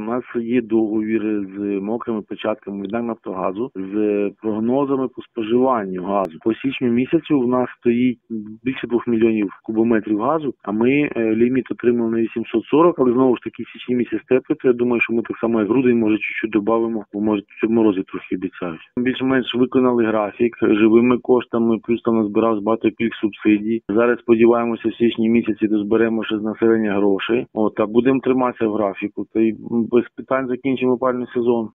нас є договір з мокрими початками від НАК «Нафтогазу» з прогнозами по споживанню газу. По січню місяцю в нас стоїть більше 2 мільйонів кубометрів газу, а ми ліміт отримали на 840, але знову ж таки січні місяць теплий, то я думаю, що ми так само як грудень, може, чуть-чуть додамо, бо може морози трохи обіцяють. Більш-менш виконали графік живими коштами, плюс там назбирався багато пільг субсидій. Зараз сподіваємося, в січні місяці дозберемо ще з населення грошей. А будемо триматися в графіку, та й без питань закінчимо опалювальний сезон.